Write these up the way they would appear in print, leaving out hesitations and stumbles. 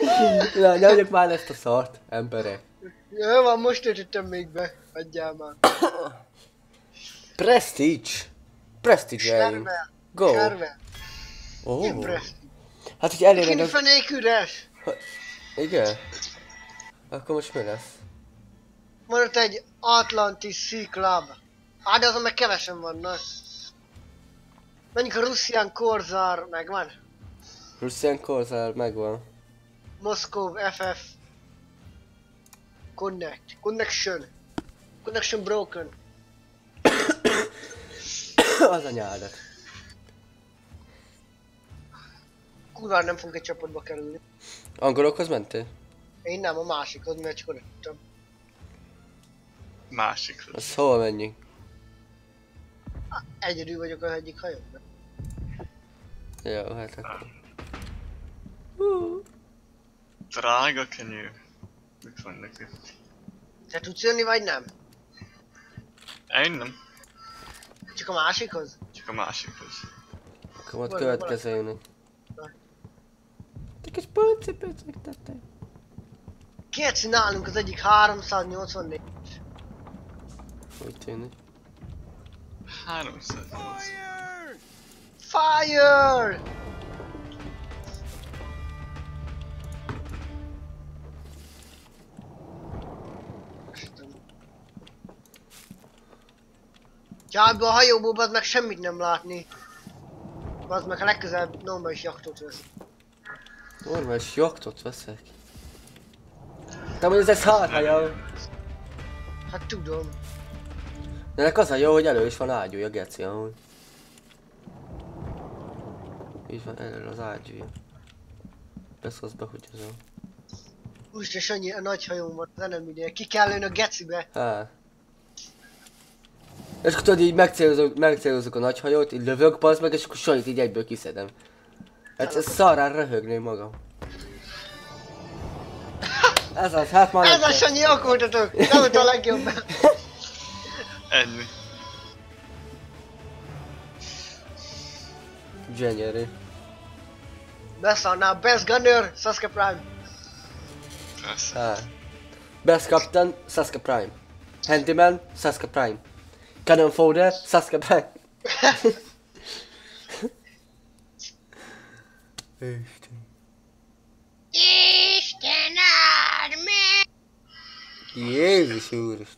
Na, nyomjuk már ezt a szart, emberek. Jó van, most töltöttem még be. Adjál már. Prestige. Prestige-eljünk. Server. Go. Server. Oh. Impress. Hát, hogy elérnek Kini az... fenék üres. Igen? Akkor most mi lesz? Van ott egy Atlantis Sea Club. Á, de azon meg kevesen vannak. Menjünk a Russian Corsair, megvan? Russian Corsair megvan. Moscow FF. Connection broken. Az a nyálat. Kurva nem fogunk egy csapatba kerülni. Angolokhoz mentél? Én nem, a másikhoz, mert csak oda tudtam. Másikhoz. Az hol menjünk? Egyedül vagyok az egyik hajóban. Jó, hát akkor. Drága kenyő. Mit vannak itt? Te tudsz jönni vagy nem? Én nem. Csak a másikhoz? Csak a másikhoz. Akkor majd Van, következő jönni. van. Te kis pucipöcök tettek. Kiért csinálunk az egyik 384. Úgy tűnik. 308. Fire! Ja, ebből a hajóból bazd meg semmit nem látni. Bazd meg, ha legközelebb normális jachtot vesz. Normális jaktot veszek. Te mondod, ez hajó. Hát tudom. De ennek az a jó, hogy elő is van ágyúja, geci, amúgy. Így van, elő az ágyúja. Beszólsz be, hogy ez a... Úristen, Sanyi, a nagy hajón van az enemidél. Ki kell lőni a gecibe. Hát. És akkor tudod, így megcélozzuk a nagy hajót, így lövök, bazd meg, és akkor Sanyit így egyből kiszedem. Hát ez szarrán röhögném magam. Ez az, hát már Ez a Sanyi, okultatok! Nem volt a legjobb. Ennyi. Gyönyörű. Beszarnál, Best Gunner, Sasuke Prime. Persze. Hát. Best Captain, Sasuke Prime. Handyman, Sasuke Prime. Cannon Fodder, Sasuke Prime. Isten. Isten áld meg! Jézus úristen.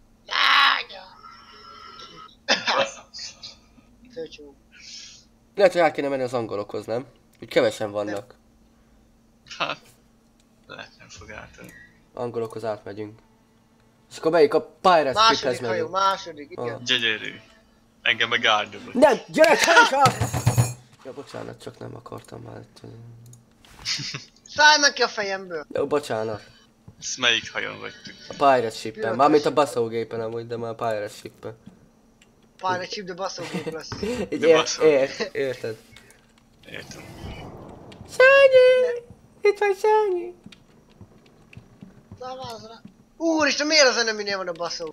Főcsó. Lehet, hogy el kéne menni az angolokhoz, nem? Úgy kevesen vannak. Hát. Lehet nem fog átadni. Angolokhoz átmegyünk. És akkor melyik a Pirate Shiphez Második hajó, megyünk. második, igen. Ah. Gyönyörű. Engem meg áldogott. Nem! Gyere, Csajka! Ja, bocsánat, csak nem akartam már. Szállj meg ki a fejemből! Jó, bocsánat. Ezt melyik hajón vagytok? A Pirate Ship-en. Mármint a baszógépen amúgy, de már a Pirate Ship-en. Pirate Ship, de baszógép lesz. Így De basszógép. érted? Értem. Sanyi! Itt van Sanyi! Szavazz rá! Úristen, miért az eneminél van a baszó?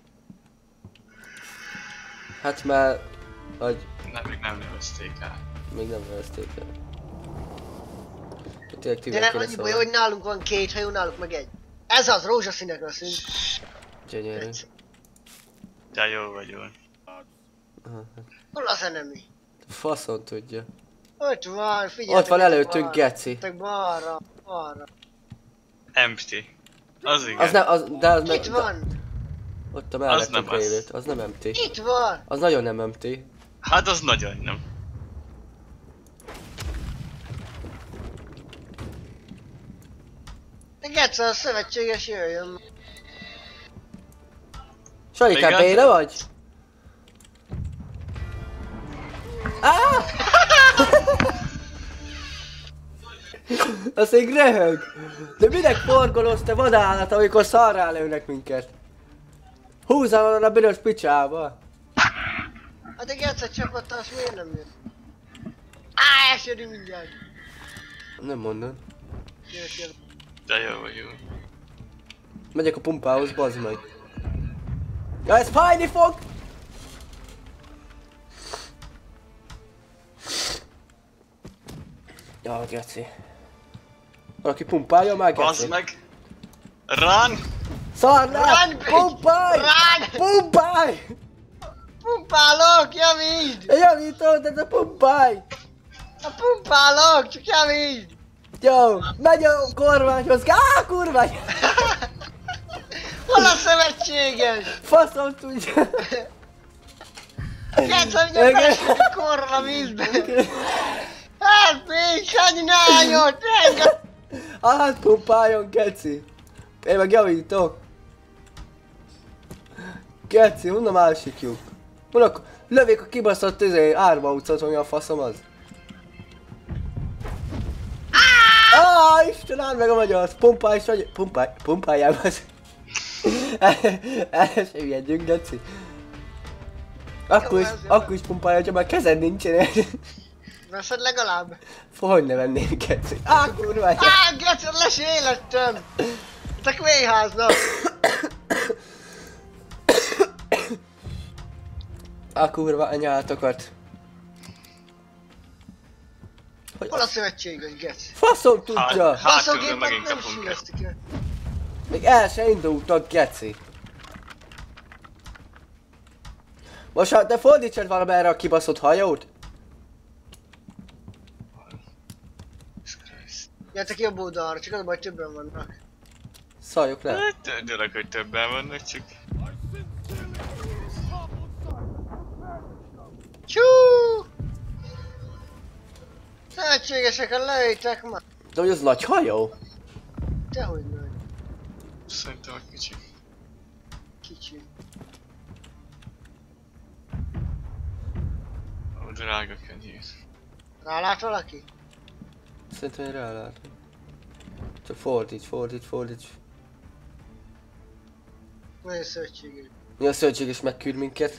Hát már... Hogy Nem, még nem nevezték el. még nem nevezték el. Tényleg De tűnök nem kéne annyi baj, szólni. hogy nálunk van két hajó, náluk meg egy. Ez az, rózsaszínek leszünk. Gyönyörű. De jó vagy jól. Aha. Hol az enemi? Faszon tudja. Ott van, figyelj. Ott van előttünk, geci. Tek balra, balra. Empty. Az igen. Az nem, az, de az Itt van! Ott a nem mellettünk az. lévőt, az nem empty. Itt van! Az nagyon nem empty. Hát az nagyon nem. De Gece, a szövetséges jöjjön. Sanyikám, Még az- béna vagy? Az még röhög! De minek forgolózz te vadállat, amikor szarrá lőnek minket? Húzzál a büdös picsába! Hát de Gece csapattárs miért nem jön? Elsődik mindjárt. Nem mondod. Jövök. De jó vagy jó. Megyek a pumpához, bazd meg. Ja, ez fájni fog! Ja, geci. Valaki pumpálja már, Bazd geci. meg! Run! Szar le! Run, bitch! Pumpálj! Run! Pumpálj! Pumpálok, javítsd! Javítom, de te pumpálj! A pumpálok, csak javítsd! Jó, megy a kormányhoz. Kurvány! Hol a szövetséges? Faszom tudja. Geci, hogy a felsődik korral a vízbe. Hát, bitch, annyi ne álljon, renget! Hát pumpáljon, geci. Én meg javítok. Geci, honnan másik lyuk? Mondok, lövék a kibaszott árvaucot, ami a faszom az. Isten, áld meg a magyar, pumpálj is vagy... Pumpáljál az. El se ügyedjünk, geci. Akkor is pumpálja, hogyha már kezed nincsen. Veszed legalább? Hogy ne venném, geci? Kurvány! Geci, le se élettem! Te kvéháznak! Kurva anyátokat. Hol a szövetséges, Geci? Faszom tudja! Hátulról megint nem kapunk el. síreztik el. Még el se indultak, geci. Most ha te fordítsad valamelyre a kibaszott hajót? Gyertek jobb oldalra, csak az a baj, többen vannak. Szaljuk le. Hát, gyerek, hogy többen vannak, csak... Csú! Szövetségeseken lejtek már. De hogy az nagy hajó? Dehogy nagy. Szerintem a kicsi. Kicsi. Ó, drága kenyér. Rálát valaki? Szerintem én rálátom. Csak fordíts. Nagyon szövetséges. Mi a szövetséges megküld minket?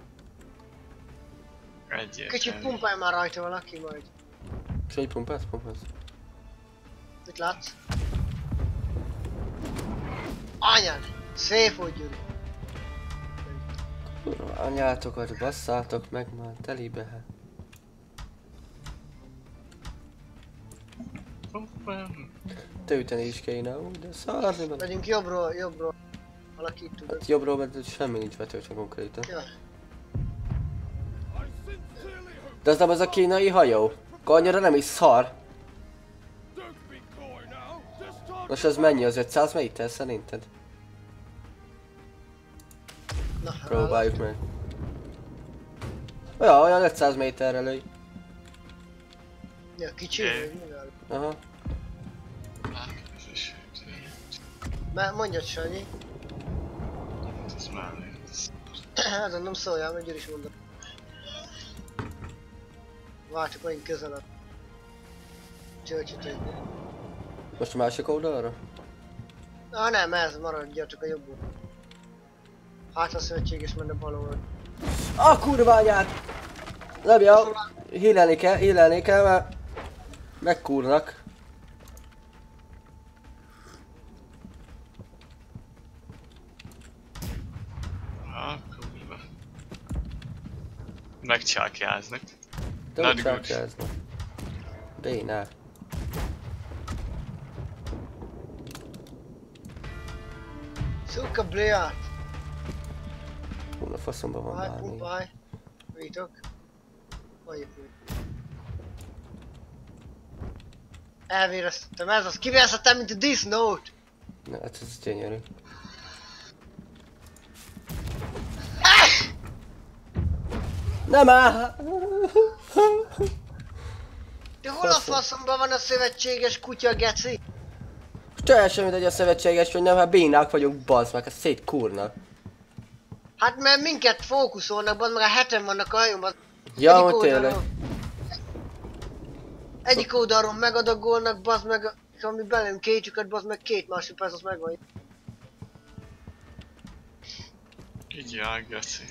Egyértelmű. Kicsit pumpálj már rajta valaki majd. És hogy pumpálsz? Mit látsz? Anyád! Szép vagy, Gyuri. Kurva anyátokat, basszátok meg már, telibe hát. Te üteni is kéne úgy, de szarni meg. Megyünk jobbról. Valaki itt tud. Hát jobbról, mert semmi nincs betöltve konkrétan. Ja. De az nem az a kínai hajó? Annyira nem is szar. Most az mennyi, az 500 méter szerinted? Na, Próbáljuk meg. Ja, olyan 500 méterre lőj. Ja, kicsi Oké. vagy, mivel? Aha. Mondjad, Sanyi. Ez már lehet. Hát nem szóljál, mert Gyuri is mondom. Várjuk megint közelebb. Csölcsöt egy. Most a másik oldalra? Nem, ez maradja, csak a jobb oldal. Hát a szövetséges menne bal oldal. Kurva anyát! Nem jó. Hílelni kell, mert megkúrnak. Kurva. Megcsákjáznak. De Not úgy good. csákjáznak. Bénál. Szuka Briát! Hú, a faszomban van Pumpálj, bármi. pumpálj. Vítok. Hol épül? Elvéreztettem, ez az, kivéreztettem, mint a disznót! Na, hát ez gyönyörű. Nem áll! De hol a faszomban van a szövetséges kutya, geci? Teljesen mindegy a szövetséges, hogy nem, hát bénák vagyunk, bazd meg, ezt szétkúrnak. Hát mert minket fókuszolnak, bazd meg a heten vannak a hajóban. Ja, hogy tényleg. Egyik oldalról megadagolnak, bazd meg, ami belém kétjüket, bazd meg 2 másodperc, az megvan. Így jár, geci.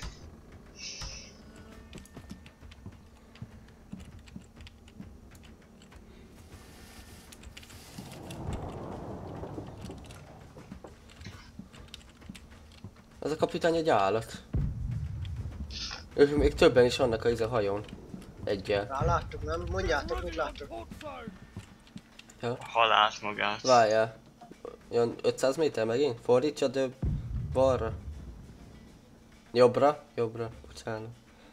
Az a kapitány egy állat. Ők még többen is vannak a hajón. Egyel. Láttuk, nem? Mondjátok, mit láttok. Ja. A halált magát. Várjál. Jön 500 méter megint? Fordítsad balra. Jobbra? Jobbra. Bocsánat.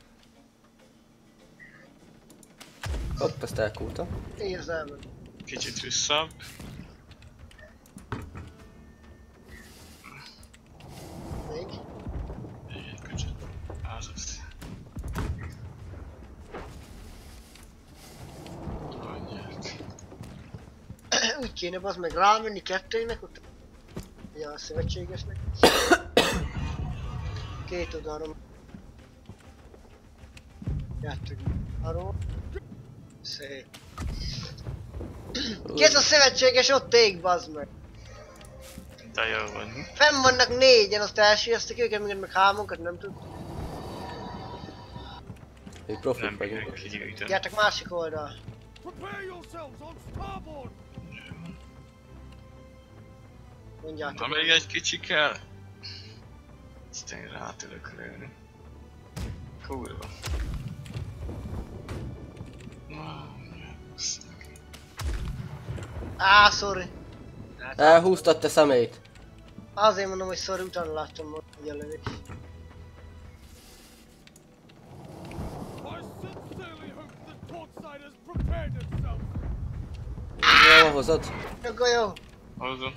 Hopp, ezt elkúrtam. Érzem. Kicsit visszabb. Még. Egy kicsit. Azaz. Annyiát. Úgy kéne bazd meg rámenni kettőnek, ott a szövetségesnek. Két oldalról. Kettő. Arról. Szép. Kész a szövetséges, ott ég bazd meg. De jó van. Fenn vannak négyen, azt elsüllyesztik őket, minket meg hámunkat nem tud. Mi Nem profik bírják vagyunk. kigyűjteni. Gyertek másik oldal. Prepare yourselves on starboard! Mondjátok. Na még egy kicsi kell. Aztán én rá tudok lőni. Kurva. Á, sorry. Elhúztad te szemét. Azért mondom, hogy sorry, utána láttam most, hogy a lövés. I sincerely hope the Torchside has prepared itself! Jól hozod? Akkor jó. Hozom.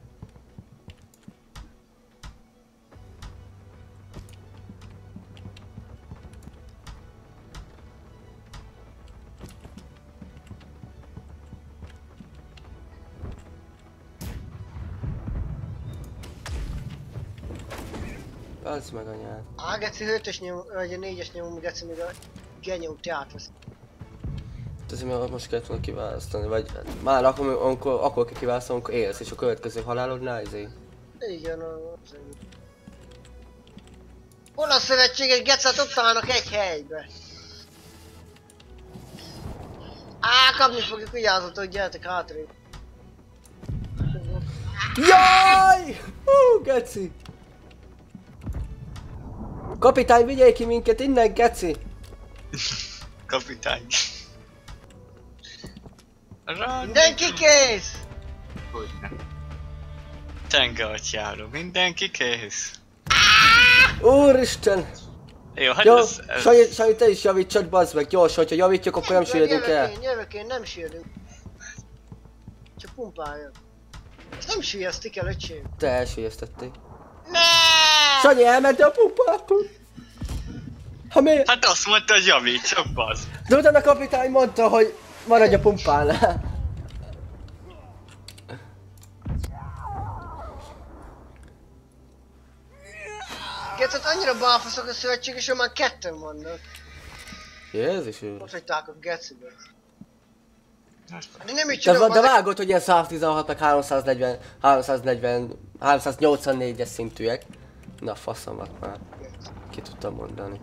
Az meg anyád. Á, geci 5-ös nyom, vagy a 4-es nyomom, geci még a genyót átvesz. Azért mert most kellett volna kiválasztani, vagy már akkor kell kiválasztani, amikor élsz, és a következő halálodnál izé. Igen, az ennyi. Hol a szövetséges gecet, ott állnak egy helybe. Á, kapni fogjuk, vigyázzatok, gyertek hátrébb. Jaj! Hú, geci! Kapitány, vigyél ki minket innen, geci! Kapitány. Rá, Mindenki kész! Hogyne. Tenge atyára, mindenki kész. Úristen! Jó, hát Jó, ez... Sanyi, te is javítsad, bazd meg, gyors, hogyha javítjuk, akkor nem süllyedünk el. Jövök én, nem süllyedünk. Csak pumpáljon. Nem süllyesztik el, öcsém. Te elsüllyesztették. Ne! Sanyi, elment a pumpától! Ha miért? Hát azt mondta, hogy javítsak, bazd. De utána a kapitány mondta, hogy maradj a pumpánál. Gecet annyira balfaszok a szövetséges, hogy már ketten vannak. Jézus úr. Ott hagyták a gecibe. De nem így De, tudom, de vágod, hogy ilyen 116 meg 384-es szintűek. Na faszomat már. Ki tudtam mondani.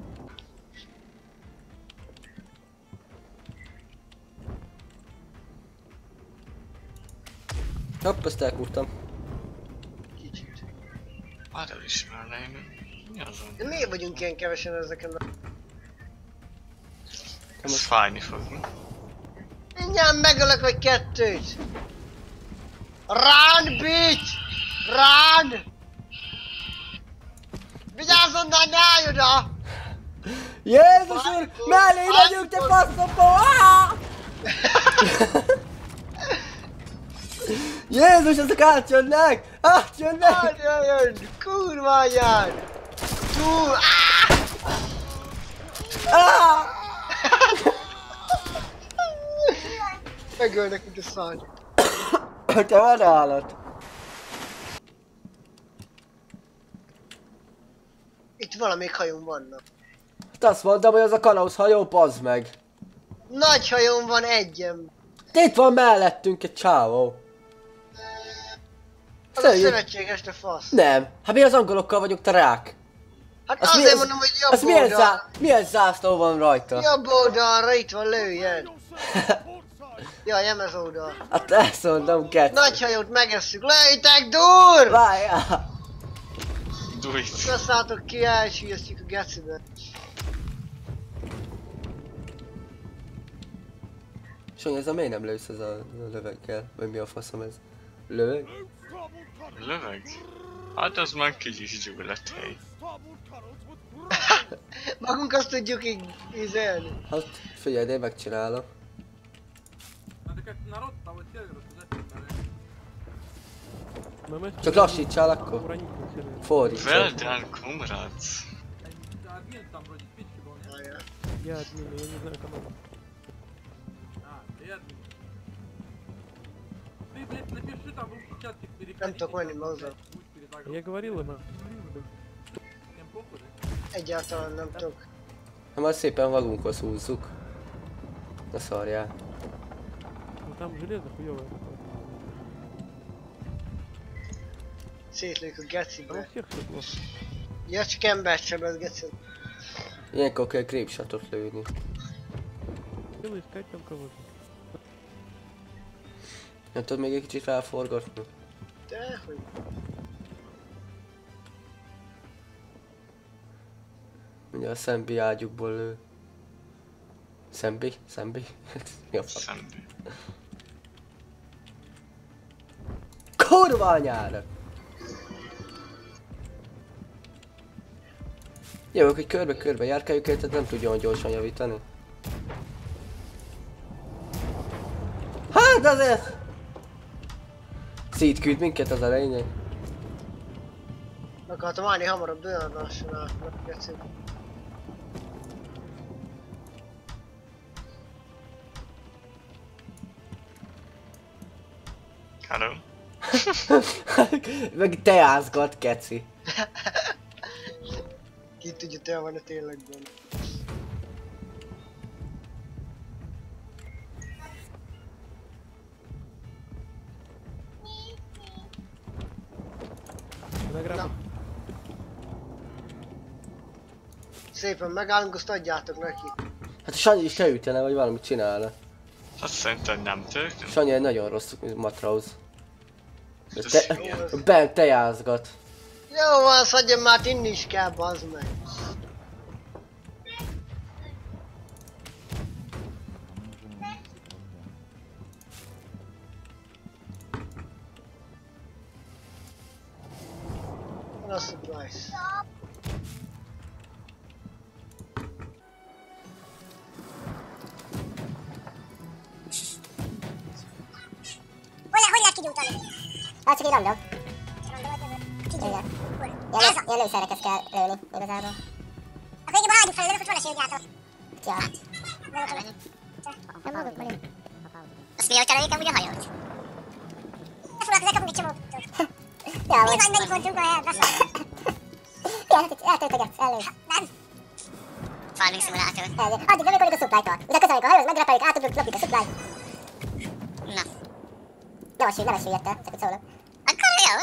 Hopp, ezt elkúrtam. Kicsit. Már elismerném. Mi azon? De miért vagyunk ilyen kevesen ezeken a... Ez fájni fog, mi? Mindjárt megölök vagy kettőt! Run, bitch! Run! Vigyázz onnan, ne állj oda! Jézus úr! Mellé megyünk, te faszomba! Jézus, ezek átjönnek! Átjönnek! Átjön! Kurva anyád! Túl! Ah! Megölnek, mint a szarny. Te van állat! Itt valamelyik hajón vannak. Hát azt mondtam, hogy az a kalauz hajó, bazd meg! Nagy hajón van egyem. Itt van mellettünk egy csávó. Az a szövetséges, de fasz. Nem. Hát mi az angolokkal vagyunk, te rák? Hát Az azért mi- mondom, hogy Az jobb milyen, oldal. milyen zászló van rajta? Jobb oldalra, itt van, lőjen. Yourselves on Torchside! Jaj, nem ez oldal. Hát ezt mondom, Geci. Nagy hajót megesszük, lőjtek, dur! Várjál! Do it. Kasszátok ki, elsüllyesztjük a gecibe. Sanyi, ez a miért nem lősz ez a löveggel? Vagy mi a faszom ez? Löveg? Löveg? Hát az már kicsit gyulladt. Magunk azt tudjuk így ízelni. Hát figyelj, én megcsinálom. Csak lassítsál akkor. Fordíts. Well done, comrades. Я админ, я не знаю команду. Ты админ. Ты, блядь, напиши там в русский чат, Nem tudok menni ma hozzá. Я говорил ему. Egyáltalán nem tudok. Ha már szépen magunkhoz húzzuk. Ne szarjál. Ну там железо хуёвое. Szétlőjük a Там у gecibe. всех все плохо. Ja, csak embert sebez, geci. Ilyenkor kell grapeshotot lőni. Делай искать там кого-то. Nem tudod még egy kicsit felforgatni? Dehogy. Mindjárt a szembi ágyukból lő. Szembi? Szembi? Mi a fasz? Szembe. Kurva anyára! Jövök, hogy körbe-körbe járkáljuk, tehát nem tudja olyan gyorsan javítani. Hát azért! Szétküld minket az a lényeg. Meg akartam állni hamarabb olyan lassan át, geci. Hello? Meg teázgat, keci. Ki tudja, te van-e tényleg benne. Виноград. Szépen megállunk, azt adjátok neki. Hát a Sanyi is leütene, vagy valamit csinálna. Hát szerintem nem történt. Sanyi egy nagyon rossz matrauz. Ez Te, hülye. bent tejázgat. Jó van, szedjem már, inni is kell, bazd meg. Van a surprise. Hogy lehet kigyújtani? Hát csak így random. Igen. Ilyen lőszerekhez kell lőni igazából. Akkor így hagyjuk fel, hogy van esélygyártó. Ja. Nem maguk vagyunk. Azt mi, hogy cseréljuk amúgy a hajót? Ne foglalkozzák, kapunk egy csomó. Ja, mi vagy mennyi pontunk van, beszél. Igen, eltöltögetsz, ellősz. Nem. Farming szimulátor. Addig nem a supply-tól. Utána közben, amikor a hajóhoz megrepeljük, átudjuk, lopjuk a supply. Na. Nem esüllyedte, csak úgy szólok. Akkor jó.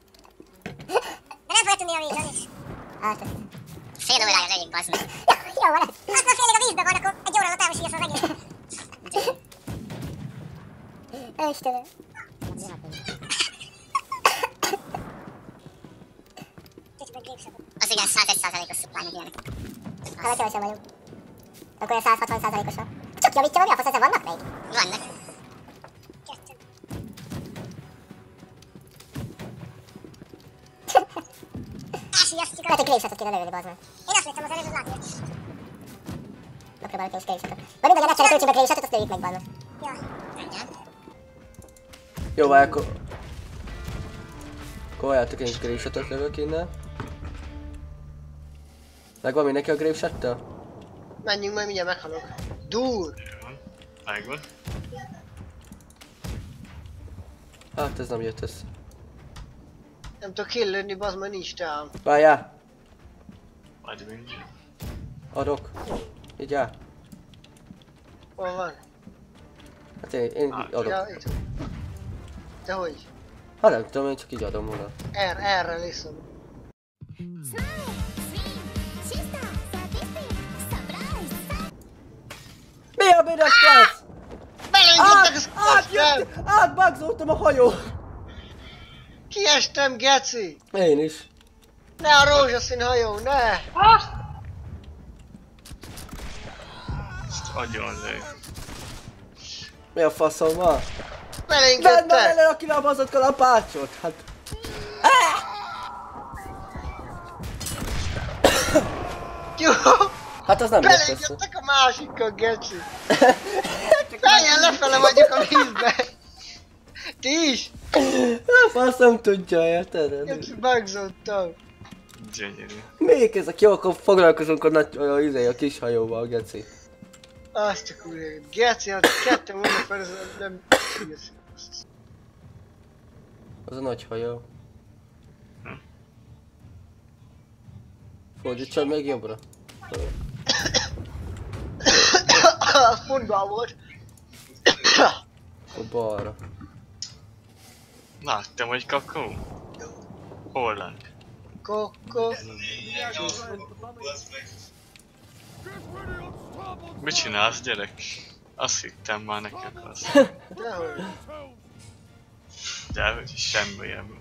De nem fogja tudni javítani. Hát ez... Fél órája legyünk, bazd meg. Jó van ez. Hát már félig a vízbe van, akkor egy óra alatt elmesülsz az egész. Istenem. Az igen, 101%-os supply meg ilyenek. Hát kevesen vagyunk. Akkor ilyen 160%-osra. Csak javítja, hogy mi a fasz, ezen vannak még? Vannak. Lehet, hogy grapeshotot kéne lőni, bazd meg. Én azt lőttem az előbb, az látni. Megpróbálok én is grapeshotot. Vagy mindegy, egyszerre töltsük be grapeshotot, azt lőjük meg, bazd meg. Ja. Jó, várj, akkor várjátok, én is grapeshotot lövök innen. Megvan mindenki a grapeshottal? Menjünk, majd mindjárt meghalok. Dur! Jó, megvan. Hát ez nem jött össze. Nem tudok killőni, bazd meg, nincs teám. Várjál! Majd mindjárt. Adok. Így áll. Hol van? Hát én adok. Ja, itt. Te hogy? Hát nem tudom, én csak így adom oda. Erre liszom. Mi a büdös lesz? Belengedtek az kasztám! Átbugzoltam a hajó! Kiestem, geci! Én is. Ne a rózsaszín hajó, ne! Ezt adjon lő. Mi a faszom van? Belénk Vedd már jöttek! el a kilabazott kalapácsot! Hát... Jó! Hát az nem jött Belénk össze. jöttek a másikkal, geci! Menjen lefele vagyok a vízbe! Ti is? A faszom tudja, érted? Geci, megzottam. Gyönyörű. Még ezek jó, akkor foglalkozunk a nagy, a kis hajóval, geci. Azt a kurva. Geci, hát kettő mondja fel, ez nem... Az a nagy hajó. Fordítsad még jobbra. Futball volt. Akkor balra. Láttam, hogy kakó. Holland. Koko. Get ready on starboard. Mit csinálsz, gyerek? Azt hittem már neked az. Dehogy. Hotels. De hogy semmi ebből.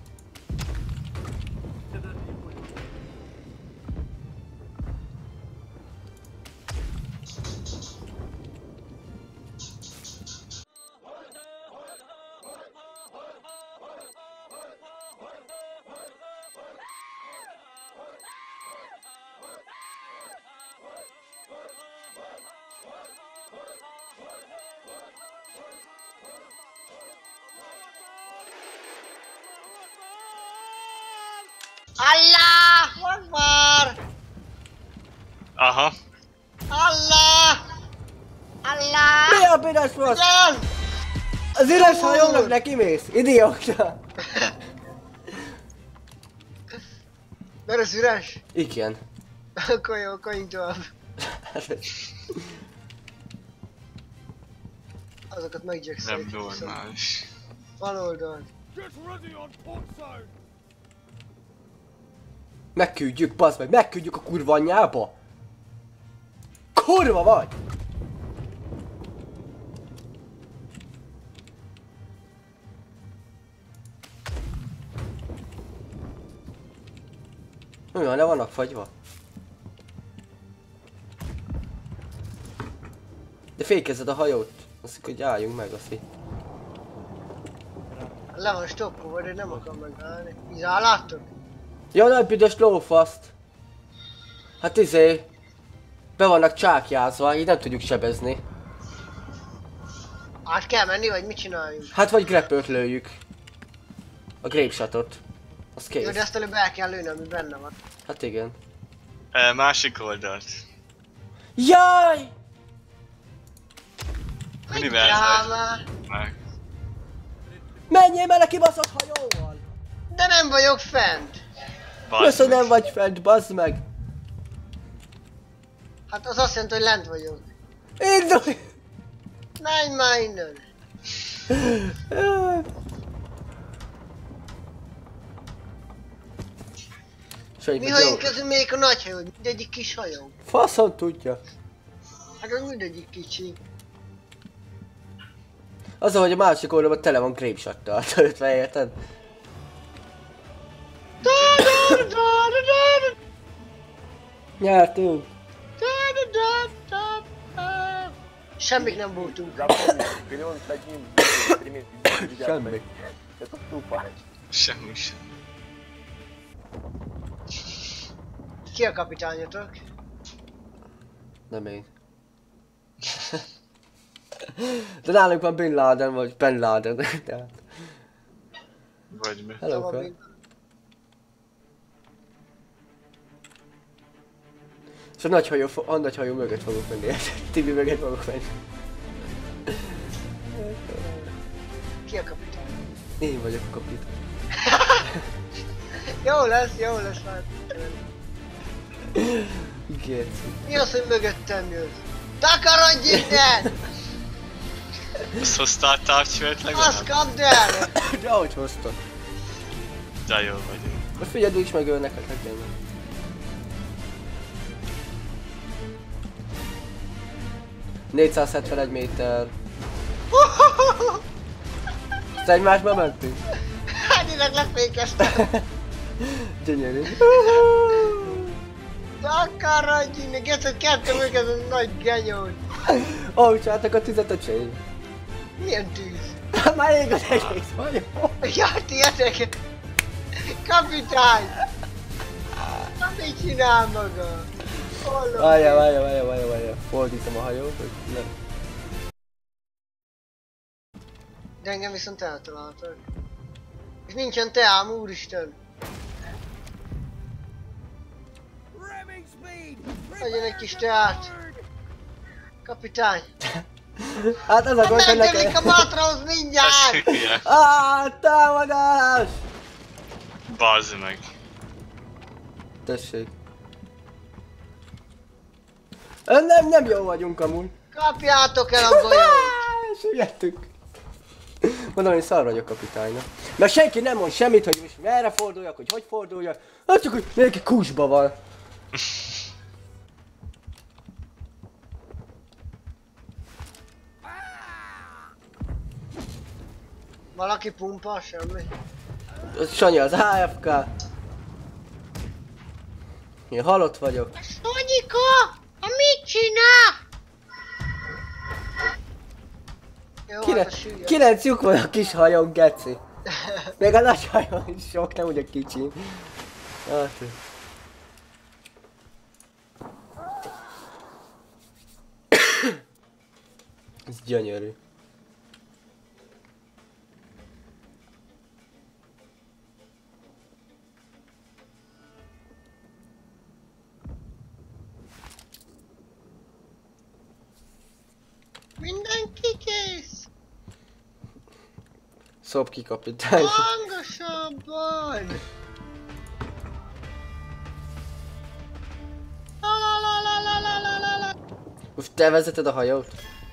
Allah Akbar! Aha. Allah! Allah! Mi a piros volt? Igen! Az üres hajónak neki mész, idióta! Mert az üres? Igen. Akkor jó, akkor tovább. Azokat Nem meggyökszöljük. normális. Bal oldalt. Get ready on port side. Megküldjük, bazd meg, megküldjük a kurva anyjába! Kurva vagy! Mi van, le vannak fagyva? De fékezed a hajót. Azt mondjuk, hogy álljunk meg, azt így. Le van stoppolva, de nem akar megállni. Izál, láttok? Ja, nagy büdös lófaszt! Hát be vannak csákjázva, így nem tudjuk sebezni. Át kell menni, vagy mit csináljunk? Hát vagy grepőt lőjük. A grape shotot. Az Jó, de kész. ezt előbb el kell lőni, ami benne van. Hát igen. Másik oldalt. Jaj! Univerzális. Dráma. Meg. Menjél már a kibaszott hajóval! De nem vagyok fent! Jössz, hogy meg. nem vagy fent, bazd meg! Hát az azt jelenti, hogy lent vagyok. Indulj! Menj már innen! Sőt, Mi jó. hajónk közül még a nagy hajó, mindegyik kis hajó. Faszom tudja. Hát az mindegyik kicsi. Az, hogy a másik oldalban tele van grape shottal, töltve, érted? Nyertünk! Semmik nem voltunk. Или он с одним стремится Semmi. Это тупо. Semmi sem. Ki a kapitányotok? Nem én. De nálunk van Bin Laden, vagy Ben Laden. Tehát. Vagy mi. Hello, Szóval Kör. még- És a nagy hajó mögött fogok menni, érted? Tibi mögött fogok menni. Ki a kapitány? Én vagyok a kapit. Jó lesz már. Géci. Mi az, hogy mögöttem jössz? Takarodj innen! Azt hoztál távcsövet Azt legalább? kapd el! De ahogy hoztad. De jó vagyunk. Most figyeld, is megölnek, hát hagyjál meg. ...471 méter. Ezt egymásba mentünk? Hányilag lefékeztem! Gyönyörű. Takarodj innen! Geci, kettő mögött a nagy genyót! Ahogy csináltak a tüzet a csény. Milyen tűz? Már ég az egész hajó. Jaj, tietek! Kapitány! Mit csinál maga? Várjál. Fordítom a hajót, hogy nem. De engem viszont eltaláltak. És nincsen teám, úristen! Ramming speed! Legyen egy kis teát! Kapitány! Hát az a gond, hogy Megtörik a nekem... Matrahoz Ez mindjárt! hülye. Támadás! Bazd meg. Tessék. Nem jó vagyunk amúgy. Kapjátok el a golyót! Süllyedtük. Mondom, hogy szar vagyok kapitánynak. Mert senki nem mond semmit, hogy most merre forduljak, hogy forduljak. Hát csak, hogy neki kusba van. Valaki pumpa, semmi. Sanyi az AFK. Én halott vagyok. Sanyika! A mit csinál? Jó, hát a süllyed. 9 lyuk van a kis hajón, geci. Még a nagy hajón is sok, nem úgy a kicsi. Hát. Ez gyönyörű. Mindenki kész! Szopki kapitány. Hangosabban! La. Most te vezeted a hajót?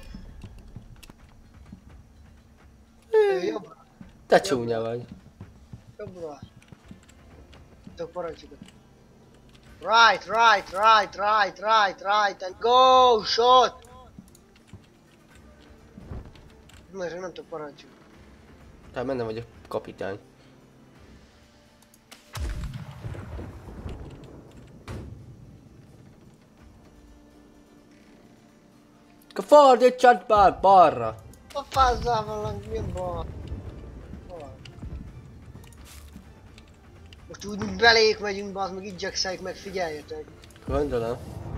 Jobbra, Te csúnya vagy. jobbra. Tök parancsokat. Right, and go, shot! Mert nem tudok parancsolni. Tehát benne vagy a kapitány. Fordítsad már balra! A fázzával mi bal? Most úgy, mint beléjük megyünk, bazd meg igyekszeljük meg, figyeljetek. Gondolom.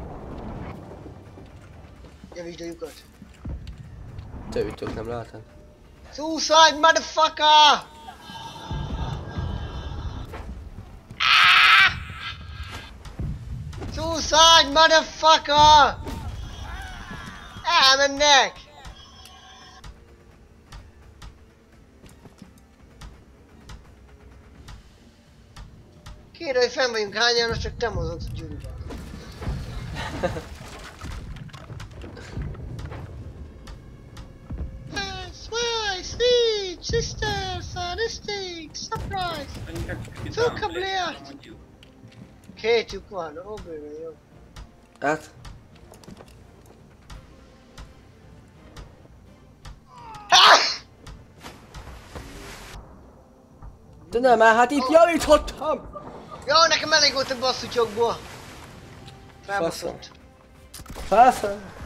Javítsd a lyukat. Te ütök, nem látod? Suicide, motherfucker! Suicide, motherfucker! Elmennek! Kérem, hogy fenn vagyunk hányan, csak te mozogsz gyűrűben. Sway, sweet, sister, sadistic, surprise! Fölkablért! Két lyuk van, ó bőven jó. Hát? De nem, hát itt javítottam! Jó, nekem elég volt a basszúcsokból. Felbaszott. Faszom.